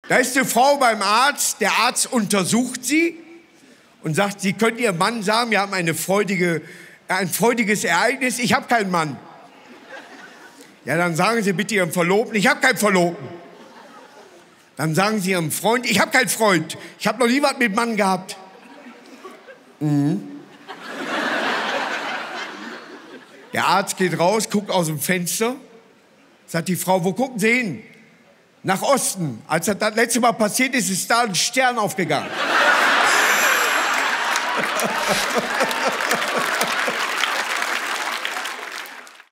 Da ist eine Frau beim Arzt, der Arzt untersucht sie und sagt, Sie können Ihrem Mann sagen, wir haben ein freudiges Ereignis, ich habe keinen Mann. Ja, dann sagen Sie bitte Ihrem Verlobten, ich habe keinen Verlobten. Dann sagen Sie Ihrem Freund, ich habe keinen Freund, ich habe noch nie was mit Mann gehabt. Mhm. Der Arzt geht raus, guckt aus dem Fenster, sagt die Frau, wo gucken Sie hin? Nach Osten. Als das letzte Mal passiert ist, ist da ein Stern aufgegangen.